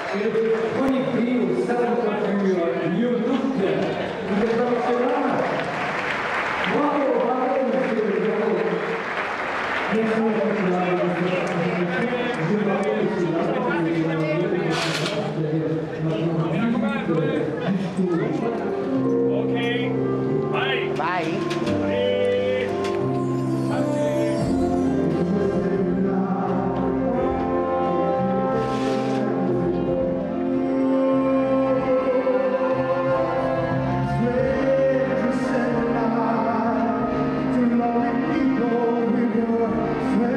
Et on y prie au centre du lieu doute. Vous êtes encore là? Bravo, bravo, monsieur le bravo. Merci d'être là. Je vous remercie là. Ok, vai. Vai. To loving people we were.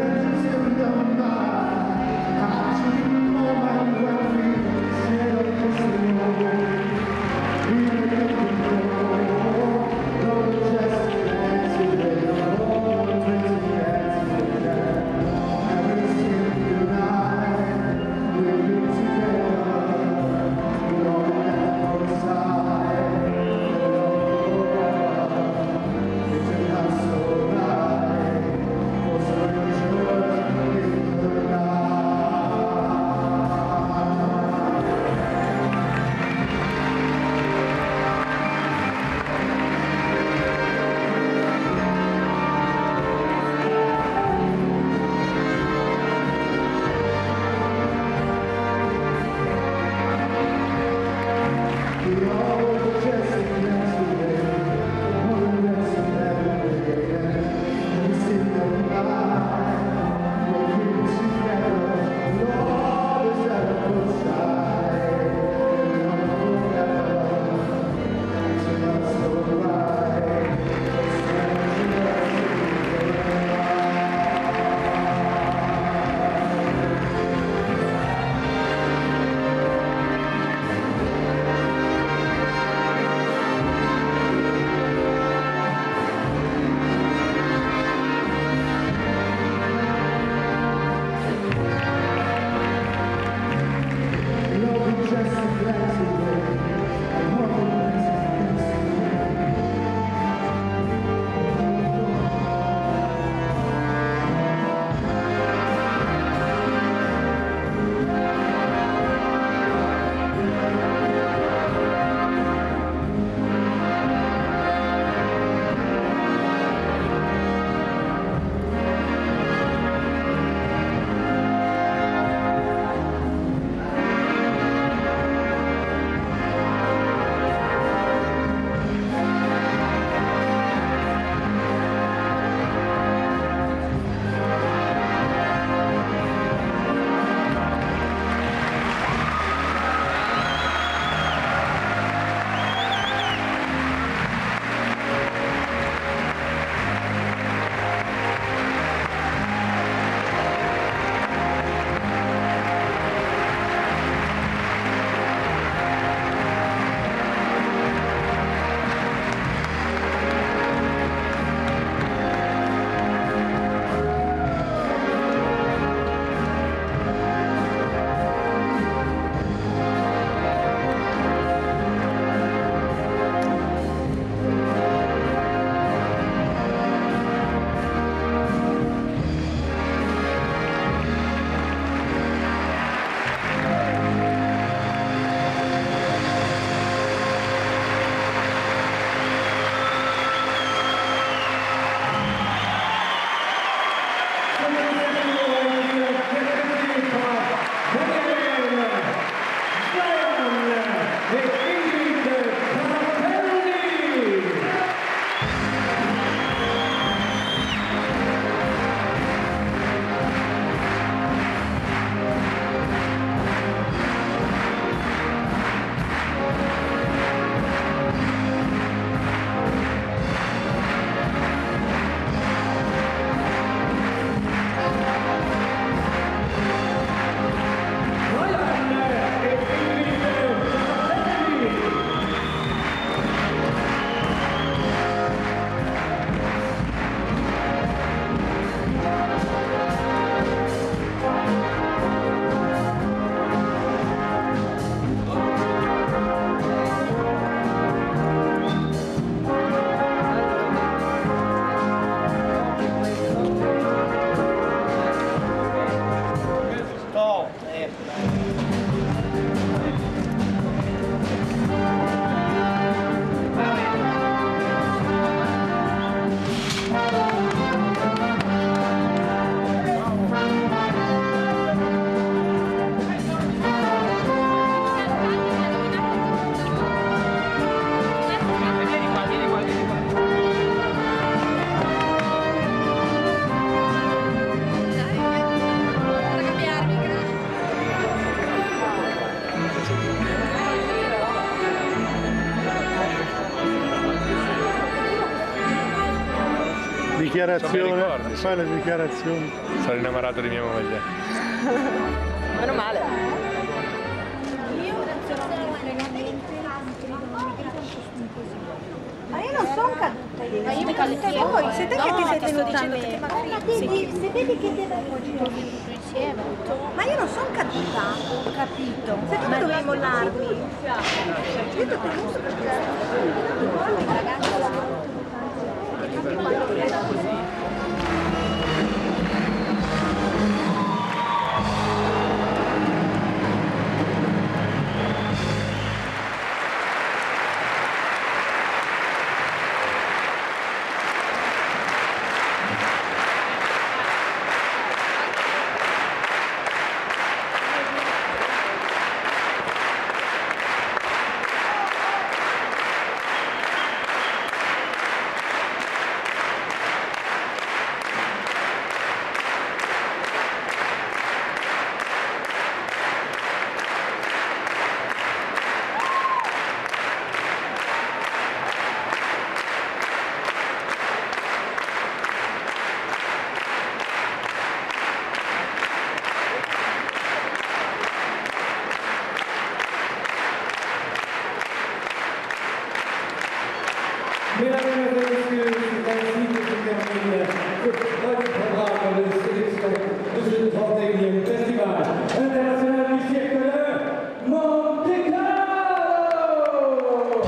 dichiarazione, fai la dichiarazione. Sono innamorato di mia moglie. Meno male. Ma io non sono caduta ieri. Ma io mi caduta voi, siete che ti sei tenuta a me? Se vedi che deve tutto insieme. Ma io non sono caduta, ho capito. Se tu dovevi mollarmi. Io ti ho tenuto Mesdames et messieurs, c'est ainsi que se termine le premier programme de sélection de ce 31e Festival international du siècle de Monte Carlo.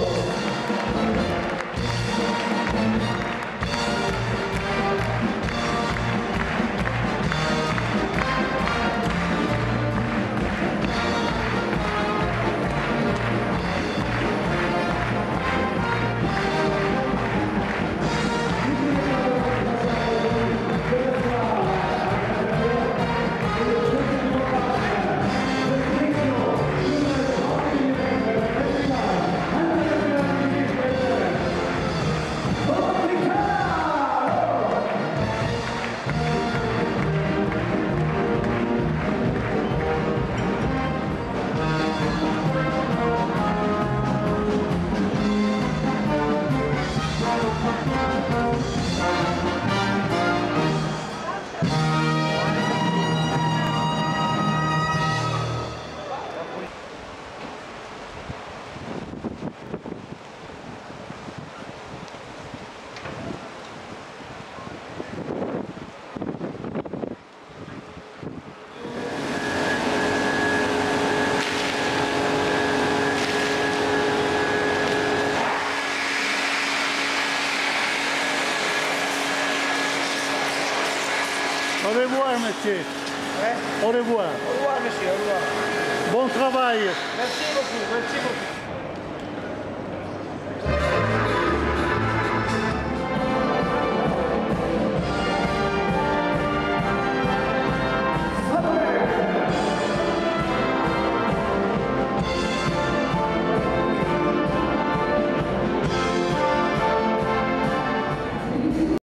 Au revoir, monsieur. Au revoir. Au revoir, monsieur, au revoir. Bon travail. Merci beaucoup, merci beaucoup.